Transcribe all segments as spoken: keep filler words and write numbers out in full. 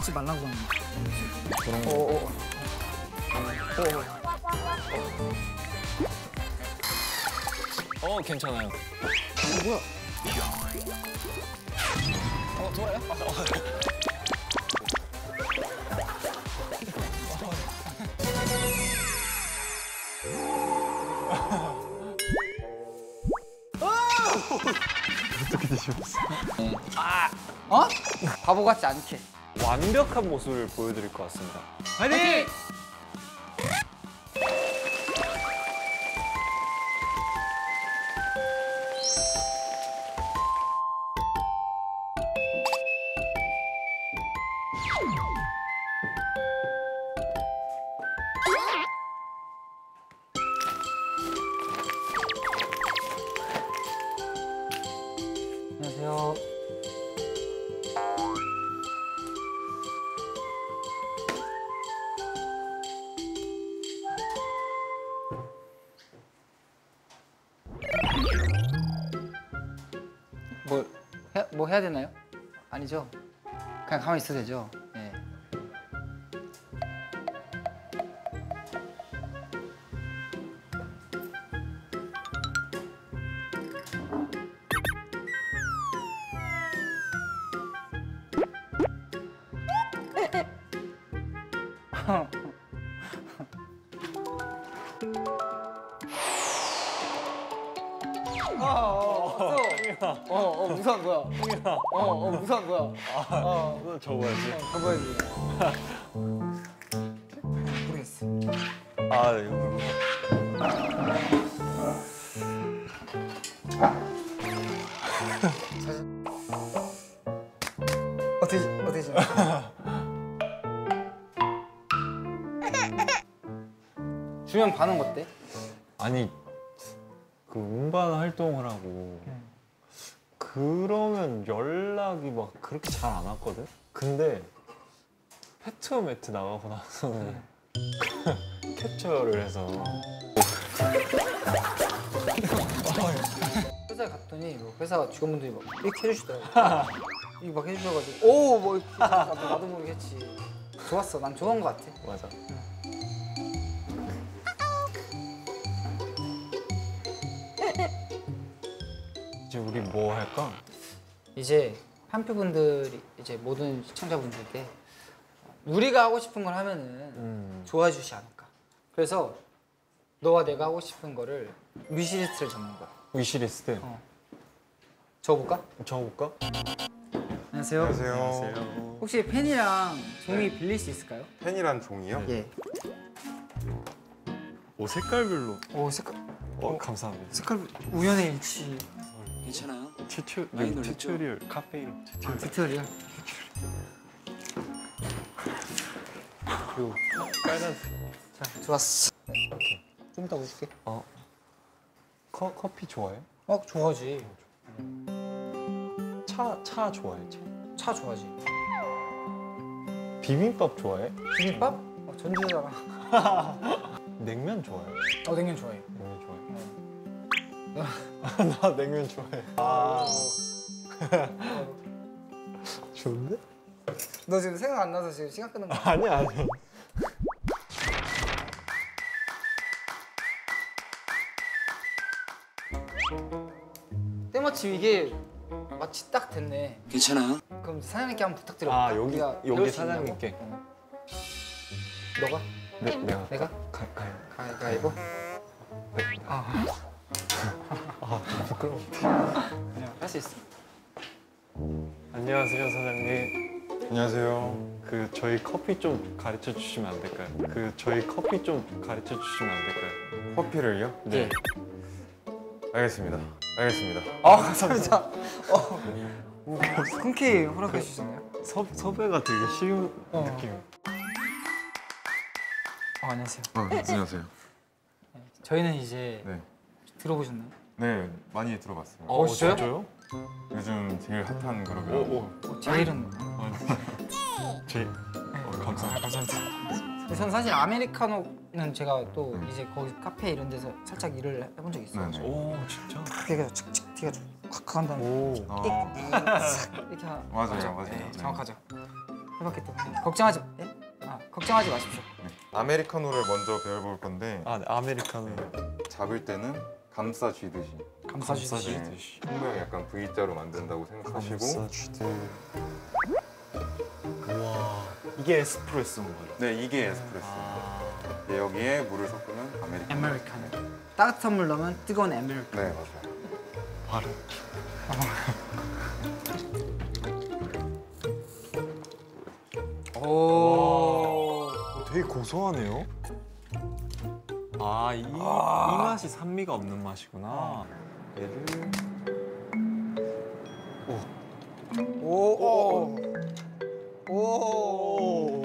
찍지 말라고 하는 그런 거. 어, 어. 어, 어 괜찮아요. 어, 뭐야? 어, 좋아요? 어. 어떻게 되셨어? 아! 어? 바보 같지 않게. 완벽한 모습을 보여드릴 것 같습니다. 화이팅! 안녕하세요. 뭐, 해, 뭐 해야 되나요? 아니죠? 그냥 가만히 있어도 되죠? 네. 어, 어, 어, 어, 어, 무서운 거야. 어, 어, 무서운 거야. 어, 너 접어야지. 접어야지. 모르겠어. 아, 이거. 어떻게, 어떻게 지내? 주변 반응 어때? 아니, 그 음반 활동을 하고 응. 그러면 연락이 막 그렇게 잘 안 왔거든? 근데 페트 매트 나가고 나서는 응. 캡처를 해서 회사에 갔더니 뭐 회사 직원분들이 막 이렇게 해주시더라고. 이거 막 해주셔가지고 오, 뭐 이렇게 나도, 나도 모르게 했지. 좋았어. 난 좋은 거 같아. 맞아. 이제 우리 뭐 할까? 이제 판피분들이 이제 모든 시청자분들께 우리가 하고 싶은 걸 하면은 음. 좋아해 주지 않을까. 그래서 너와 내가 하고 싶은 거를 위시리스트를 적는 거야. 위시리스트. 어. 적어볼까? 적어볼까? 안녕하세요. 안녕하세요. 혹시 펜이랑 종이 빌릴 수 있을까요? 펜이란 종이요? 예. 오, 색깔별로. 오, 색깔 어, 감사합니다. 색깔 우연의 일치. 괜찮아요? 튜토, 많이 네, 놀랬죠? 튜토리얼, 카페인 튜토리얼. 아, 튜토리얼. 그리고 빨간색. 자, 좋았어. 좀 이따 오실게. 어. 커, 커피 좋아해? 어, 좋아하지. 차, 차 좋아해? 차? 차 좋아하지. 비빔밥 좋아해? 비빔밥? 어, 전주잖아. 냉면 좋아해? 어, 냉면 좋아해. 냉면 좋아해? 어. 나 냉면 좋아해. 아. 좋은데? 너 지금 생각 안 나서 지금 시간 끄는 거야? 아니야, 아니야. 때마침 이게 마치 딱 됐네. 괜찮아요? 그럼 사장님께 한번 부탁드려. 아, 여기, 여기 사장님께. 어. 너가? 네, 내가. 내가? 가, 가요. 가위바위보? 네. 아, 아, 부끄러워. 그냥 할 수 있어. 안녕하세요, 사장님. 안녕하세요. 그 저희 커피 좀 가르쳐 주시면 안 될까요? 그 저희 커피 좀 가르쳐 주시면 안 될까요? 커피를요? 네. 알겠습니다. 알겠습니다. 아, 감사합니다. 어, 흔쾌히 허락해 주셨네요. 섭, 섭외가 되게 쉬운 어. 느낌. 어, 안녕하세요. 어, 안녕하세요. 네, 저희는 이제 네. 들어보셨나요? 네, 많이 들어봤어요. 어, 진짜요? 진짜요? 요즘 제일 핫한 오, 그룹이라고. 오. 어, 제일은 제, 어, 감사합니다. 감사합니다. 근데 저는 사실 아메리카노는 제가 또 이제 거기 카페 이런 데서 살짝 일을 해본 적이 있어요. 네네. 오, 진짜? 그렇게 해서 칙칙 튀가지고 콱콱 한 다음에 오. 어, 이렇게 하... 맞아요, 맞아요. 네, 네. 정확하죠. 해봤기 때문에 걱정하지 예? 아 걱정하지 마십시오. 아메리카노를 먼저 배워볼 건데 아, 네, 아메리카노. 잡을 때는 감싸 쥐듯이. 감사주시. 네. 분명 약간 V자로 만든다고 생각하시고. 감싸주듯. 우와, 이게 에스프레소인 거예요? 네, 이게 에스프레소. 아, 네, 여기에 물을 섞으면 아메리카노. 아메리카노. 따뜻한 물 넣으면 뜨거운 아메리카노. 네, 맞아요. 바로. 오. 어, 되게 고소하네요. 아, 이, 이 맛이 산미가 없는 맛이구나. 얘를 오. 오. 오.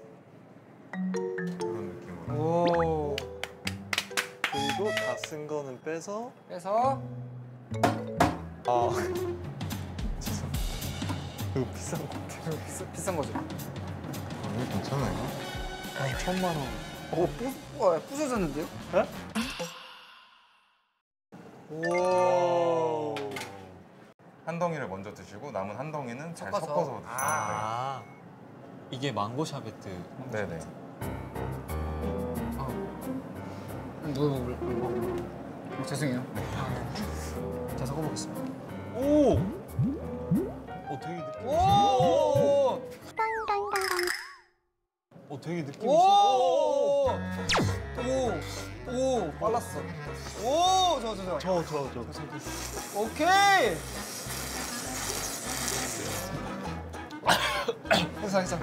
그런 느낌으로. 오. 그리고 다 쓴 거는 빼서 그래서 아 죄송. 이거 비싼 거 같아요. 비싸, 비싼 거죠. 이거 괜찮아요? 아, 천만 원. 오, 부수, 와, 부서졌는데요? 네? 오. 한 덩이를 먼저 드시고 남은 한 덩이는 잘 섞어서. 섞어서 드시면 아, 이게 망고 샤베트. 네. 네네. 뭐, 뭐, 뭐, 뭐. 어, 죄송해요. 아, 자, 섞어보겠습니다. 오! 어, 되게 느낌. 오! 어, 되게 느낌. 오! 오! 오! 빨랐어. 오! 좋아, 좋아, 좋아. 저, 저, 저. 오케이! 했어, 했어.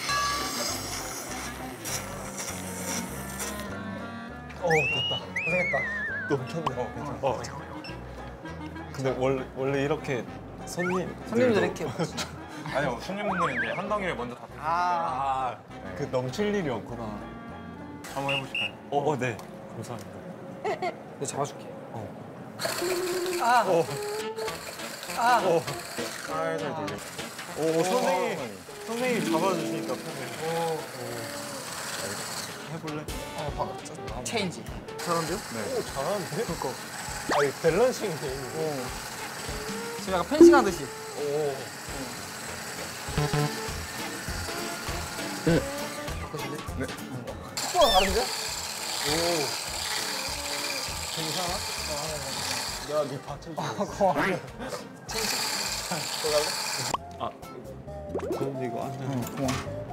어, 됐다. 고생했다. 너무 켰네. 어, 괜찮아. 어. 근데 원래 원래 이렇게 손님 손님들 이렇게. 아니요, 손님분들이 이제 한 덩이를 먼저 다 드시는데 아, 네. 그 넘칠 일이 없구나. 한번 해보실까요? 어, 어, 네. 감사합니다. 내가 잡아줄게. 어. 아! 어, 아! 어. 살살 돌려. 오, 선생님. 선생님이 잡아주시니까 편해. 오. 해볼래? 어, 봐. 저, 체인지. 잘한데요? 네. 오, 잘하는데? 그니까. 아, 이 밸런싱이 돼 있는 오. 지금 약간 펜싱 하듯이. 오. 바꾸실래? 네. 속도가 다른데? 오. 괜찮아? 내가 네 받쳐줄게. 아, 고마워. 아, 그럼 이거 안 돼. 응, 고마워.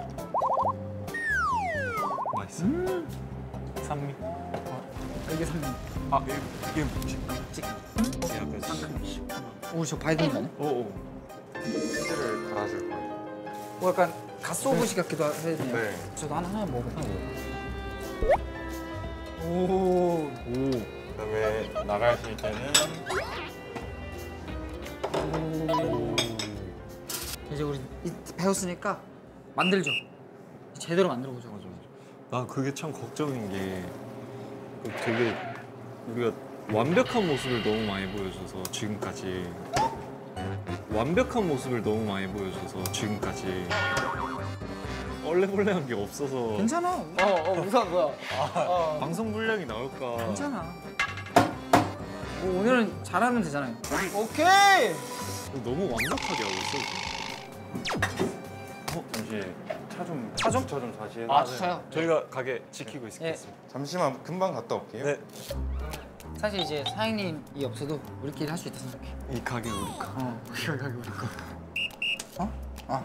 맛있어. 산미. 이게 삼 아, 이게, 이게 뭐지? 찍. 약간 상큼이. 오, 저 봐야 되는 거 아니야? 오, 오. 치즈를 갈아줄 거예요. 오, 약간 갓소부시 같기도 해야 되네요. 네. 저도 하나 하나 먹어볼게요. 오. 오. 그다음에 나가실 때는 오. 이제 우리 이- 배웠으니까 만들죠. 제대로 만들어보죠. 맞아, 맞아. 난 그게 참 걱정인 게 그 되게 우리가 완벽한 모습을 너무 많이 보여줘서 지금까지 완벽한 모습을 너무 많이 보여줘서 지금까지 얼레벌레한 게 없어서 괜찮아. 어, 어, 무서운 거야. 어. 방송 분량이 나올까 괜찮아. 뭐 오늘은 잘하면 되잖아요. 오케이. 너무 완벽하게 하고 있어. 잠시 차 좀 차 좀? 주차 좀 다시 해서 아, 주차요? 저희가 가게 지키고 있겠습니다. 잠시만 금방 갔다 올게요. 네, 사실 이제 사장님이 없어도 우리끼리 할 수 있다 생각해. 이 가게 우리 가. 어, 우리 가게 우리 거. 어? 아,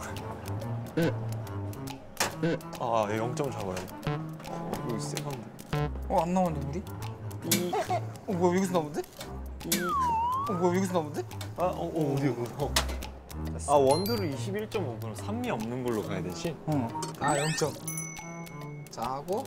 아, 얘 영 점 잡아야 돼. 어, 이거 세건데. 어, 안 나오는데 물이? 이, 어, 뭐야 여기서 나오는데? 이, 어, 뭐야 여기서 나오는데? 아, 어, 어 어디 어. 아, 원두를 이십일 점 오 그럼 산미 없는 걸로 가야 되지? 어. 아, 영 점. 자 하고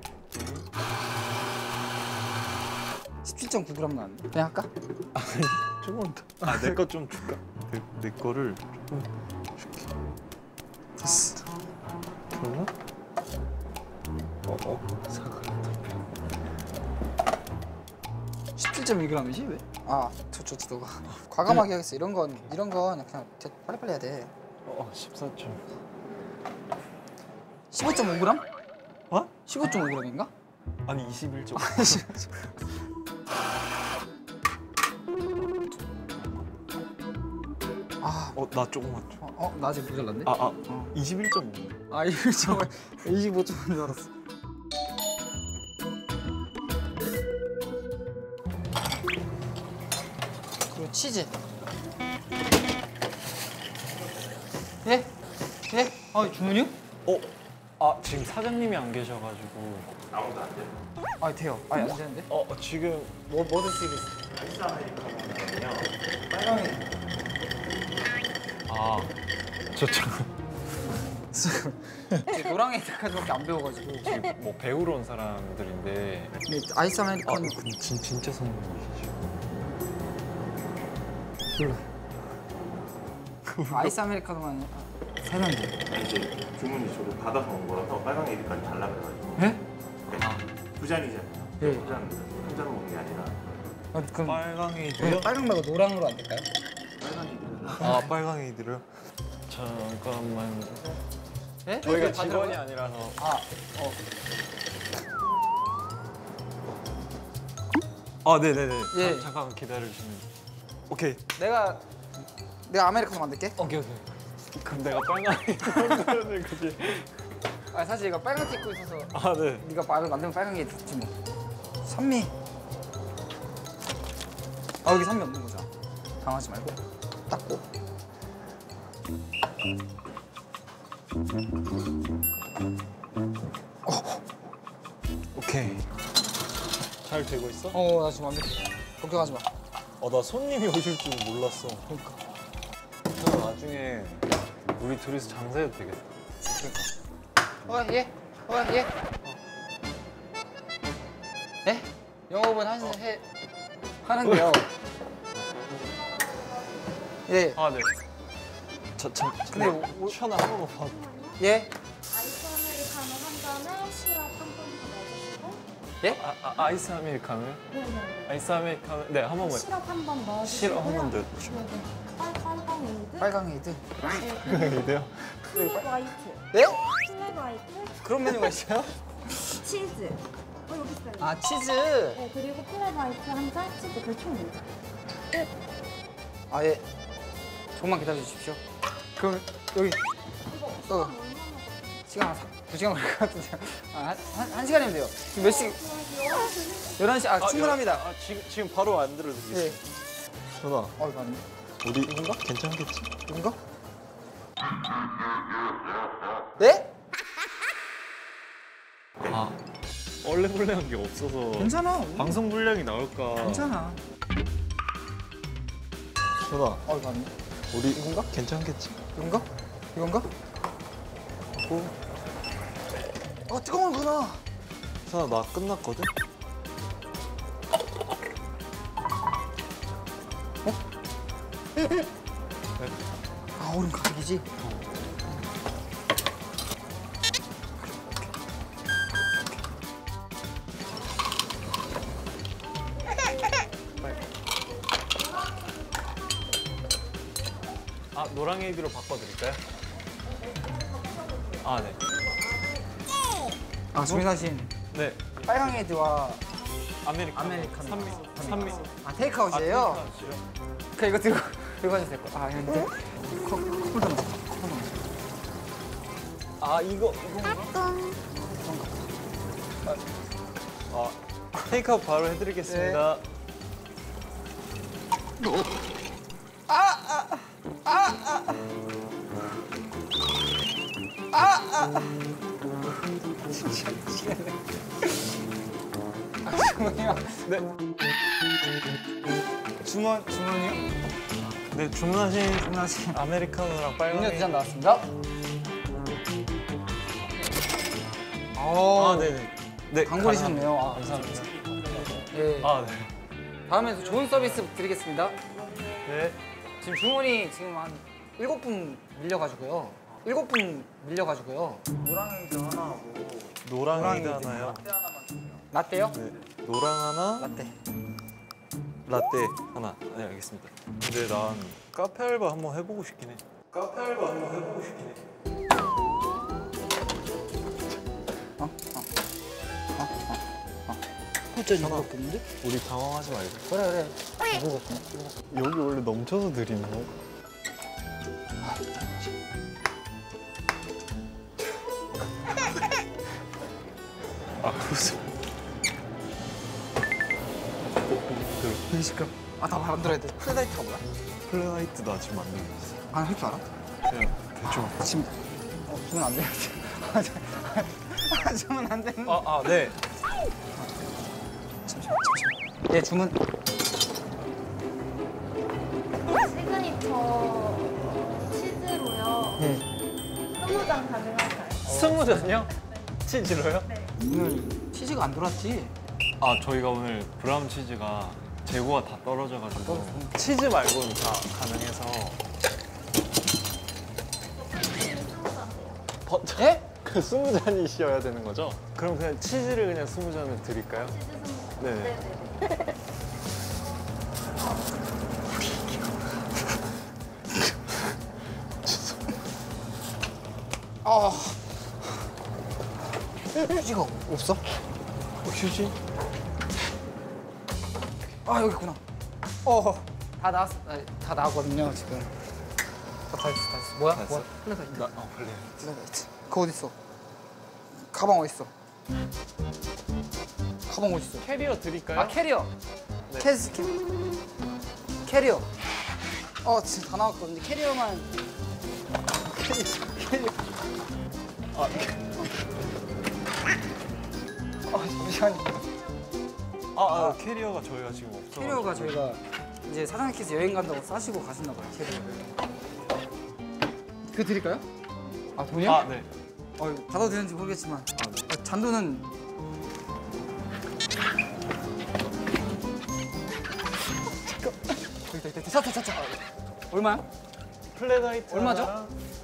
십칠 점 구 그램 나왔네. 그냥 할까? 조금 더. 아, 내 거 좀 줄까? 내, 내 거를 조금 줄게. 됐어. 그러나? 어, 어, 사과 십칠 점 일 그램이지 왜? 아, 저, 저, 저, 너가 과감하게 하겠어. 이런 건, 이런 건 그냥 대- 빨리빨리 해야 돼. 어, 십사 점. 십오 점 오 그램? 어? 십오 점 오 그램인가? 아니, 이십일 점. 아, 어, 나 조금만 줘. 어, 어? 나 아직 모자란데? 아, 아, 어. 이십일 점 오. 아 이거 정말 이십오 점인 줄 알았어. 그리고 치즈. 예? 예? 아 주문이요? 어? 아, 지금 사장님이 안 계셔가지고. 아무도 안 돼. 아 돼요. 아니 안 되는데? 어, 지금 뭐, 뭐 드시겠어요? 아이스 아메리카노는요. 빨강이. 아, 저 참. 이제 노랑에까지밖에 안 배워가지고. 지금 뭐 배우러 온 사람들인데. 근데 아이스 아, 아메리카노 근데 진, 진짜 성공이시죠. 몰라. 아이스 아메리카노만 세면 돼. 이제 주문이 저도 받아서 온 거라서 빨강 에이드까지 달라고 예? 아, 두 잔이잖아요. 예. 두 잔, 한 잔 먹는 게 아니라 아, 그럼 빨강이도요? 네, 빨강 말고 노랑으로 안 될까요? 빨강 에이드. 아, 빨강이들요? 잠깐만. 예? 저희가 다 직원이 들어가요? 아니라서. 아, 어. 아, 네네네. 예. 자, 잠깐만 기다려주시면. 오케이. 내가 내가 아메리카노 만들게. 오케이, 오케이. 그럼 내가 빨강이 만들어야 될 거지. 아 사실 얘가 빨강 티 입고 있어서 아, 네. 네가 말을 만들면 빨강이 됐지 뭐. 산미. 아 여기 산미 없는 거잖아. 당하지 말고 닦고. 오케이. 잘 되고 있어? 어 나 지금 완벽해. 걱정하지 마. 어, 나 손님이 오실 줄 몰랐어. 그러니까. 형, 나중에 우리 둘이서 장사해도 되겠다. 어 예. 어 예. 예? 영업은 하시 해 하는데요. 예. 아, 네. 자, 자, 근데 근데 오- 천하 한 번만 봐. 예. 아이스 아메리카노 한 잔에 시럽 한 번 더 넣어주시고 예? 아, 아, 아이스 아메리카노요? 네네 아이스 아메리카노. 네, 한 번만. 시럽 한 번 넣어주시고요. 시럽 한번 넣어주시고. 네네 빨, 빨강 에이드 빨강 에이드. 이래요? 플랫 화이트 네? 플랫 화이트 그런 메뉴가 있어요? 치즈 어 여기 있어요. 아 치즈. 네 그리고 플랫 화이트 한 잔 치즈 그총 네 잔. 아 예. 조금만 기다려 주십시오. 그럼 여기 이거 어. 시간 얼마나 시간 한 두 시간 걸릴 것 같은데. 아, 한, 한, 한 시간이면 돼요. 지금 몇 시? 열한 시. 아, 충분합니다. 아, 지금 지금 바로 만들어 드리겠습니다. 예. 전화. 어, 이거 맞네. 우리 이건가? 괜찮겠지? 이건가? 네? 아, 얼레벌레한 게 없어서 괜찮아. 방송 분량이 나올까? 괜찮아. 전화. 어, 이거 맞네. 우리 이건가? 괜찮겠지? 이건가? 이건가? 오. 아, 뜨거운 거구나. 전화 나 끝났거든? 아, 얼음 가득이지? 아, 노랑 에이드로 바꿔드릴까요? 아, 네. 아, 주문하신 네. 빨강 에이드와 아메리카노. 아메리카노. 산미. 산미. 아, 테이크아웃이에요? 아, 그 이거 들고 들고 가주세요. 아, 근데 컵 컵을 좀 넣어. 컵을 넣어. 아, 이거 아, 테이크아웃 바로 해드리겠습니다. 주문이요? 네. 주문 주문이요? 네, 주문하신 주문하신 아메리카노랑 빨강 음료 에이드. 두잔 나왔습니다. 어, 아, 네네. 네, 단골이셨네요. 아, 감사합니다. 예. 아, 네. 다음에 좋은 서비스 드리겠습니다. 네. 지금 주문이 지금 한 일곱 분 밀려가지고요. 일곱 분 밀려가지고요. 노랑에이드 하나 하고 노랑 에이드 노랑 하나요. 라떼요? 네. 노랑 하나, 라떼. 라떼 하나. 네, 알겠습니다. 근데 난 카페 알바 한번 해보고 싶긴 해. 카페 알바 한번 해보고 싶긴 해. 어? 어? 어? 어? 어? 진짜 이거밖에 없는데? 우리 당황하지 말고. 그래 그래. 이거밖에 없네. 여기 원래 넘쳐서 드리는 거? 아, 아 그러세요? 되게 시끄러. 아나 만들어야 돼. 플레다이트가 뭐야? 플레나이트 나 지금 만들고 있어. 아 할 줄 알아? 그냥 대충. 지금 어 주면 안 돼. 아 주면 안 되는. 아, 아 네. 잠시만 잠시만. 예 주문. 시그니처 치즈로요. 예. 스무 장 가능할까요? 스무 잔이요? 치즈로요? 네. 오늘 치즈가 안 돌았지? 아 저희가 오늘 브라운 치즈가 재고가 다 떨어져가지고 치즈 말고는 다 가능해서. 버... 예? 그 스무 잔이셔야 되는 거죠? 그럼 그냥 치즈를 그냥 스무 잔을 드릴까요? 치즈 스무. 네네. 네네. 아 휴지가 없어? 어, 휴지? 아 여기 있구나. 어다 나왔어. 아, 다 나왔거든요 지금. 다, 다 했어 다 했어. 뭐야? 다 했어? 뭐야? 플레다이트. 나, 어, 플레. 플레다이트. 그거 어디 있어? 가방 어디 있어? 가방 어디 있어? 캐리어 드릴까요? 아 캐리어. 네. 캐스 캐 캐리어. 어 지금 다 나왔거든요. 캐리어만. 캐리어. 캐리어. 아, 아 잠시만요. 아, 아, 캐리어가 저희가 지금 없어. 캐리어가 저희가 이제 사장님께서 여행 간다고 싸시고 가셨나 봐요. 캐리어를. 그거 드릴까요? 아 돈이요? 아, 네. 어, 이거 받아도 되는지 모르겠지만 아, 네. 아, 잔돈은 여기다 여기다 차차 차차 얼마야? 플레나이트 얼마죠? 하나랑-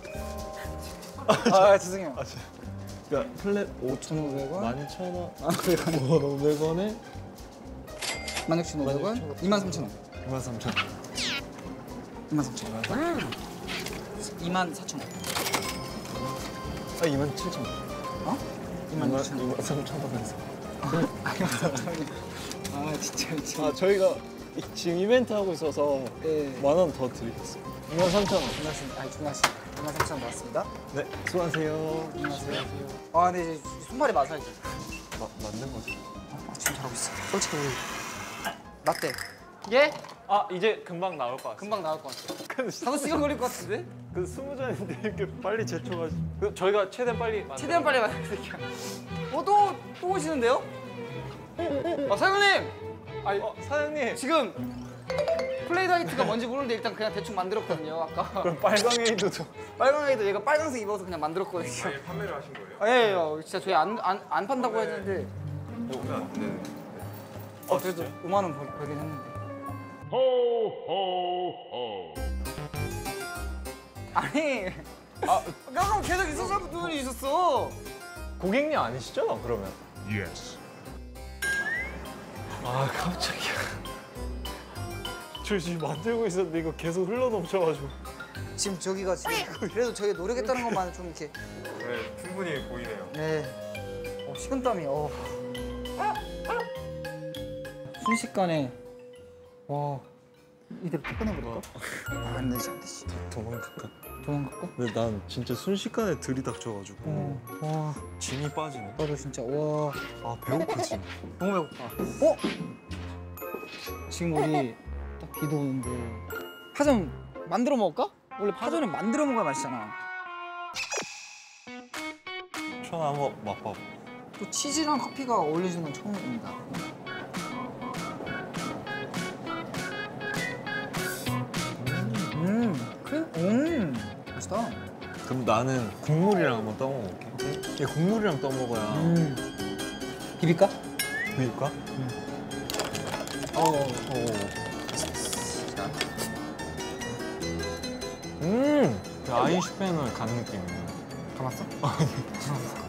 아 죄송해요. 아, 저, 그러니까 플레 오천오백 원, 만 천 원, 아 그래 오백 원에 만 육천오백 원, 이만 삼천 원, 이만 삼천 원. 이만 삼천 원, 이만 사천 원, 아, 이만 칠천 원. 어? 이만 육천 원. 이만 삼천 원에서. 아 이만 삼천 원. 아 진짜 미친. 아, 저희가 이- 지금 이벤트 하고 있어서 예. 만 원 더 드리겠습니다. 이만 삼천 원. 중간신, 아니 중간신 이만 삼천 원 나왔습니다. 네, 수고하세요. 안녕하세요. 아 근데 이제 손발이 맞아야지. 마, 맞는 거죠? 아 지금 잘하고 있어. 솔직히 우리 라떼. 예? 아, 이제 금방 나올 것 같아요. 금방 나올 것 같아. 근데 다섯 시간 걸릴 것 같은데? 그 스무 잔인데 이렇게 빨리 제초가지고. 그 저희가 최대한 빨리 만들어. 최대한 빨리 만들게요 어, 또, 또 오시는데요? 아, 사장님! 아니, 어, 사장님. 지금 플레이다이트가 뭔지 모르는데 일단 그냥 대충 만들었거든요, 아까. 그럼 빨강에이도 좀. 빨강에도 얘가 빨강색 입어서 그냥 만들었거든요. 아예 판매를 하신 거예요? 아, 예, 예. 진짜 저희 안, 안, 안 판다고 했는데. 오면 안 되는데. 어, 그래도 오만 원 벌, 벌긴 했는데. 아니, 아, 아까 계속 있었어, 두 분이 있었어. 고객님 아니시죠? 그러면. 아, 깜짝이야. 저 지금 만들고 있었는데 이거 계속 흘러 넘쳐가지고. 지금 저기가 지금 그래도 저희 노력했다는 것만 좀 이렇게. 네, 충분히 보이네요. 네. 어, 식은땀이. 어. 순식간에. 와. 이대로 다 꺼내버릴까? 아, 안 되지, 안 되지. 도망갈까? 도망갈까? 근데 난 진짜 순식간에 들이닥쳐가지고 어. 와. 진이 빠지네. 나도 진짜. 와. 아, 배고프지? 너무 배고파. 어? 지금 우리 딱 비도 오는데 파전 만들어 먹을까? 원래 파전은 만들어 먹어야 맛있잖아. 천아 한번 맛봐. 또 치즈랑 커피가 어울리는 건 처음입니다. 음, 크림, 음, 맛있다. 그럼 나는 국물이랑 한번 떠 먹어볼게. 이게 국물이랑 떠 먹어야. 음, 비빌까? 보일까? 어, 오. 음, 그 아인슈페너 가는 느낌이네. 감았어? 감았어.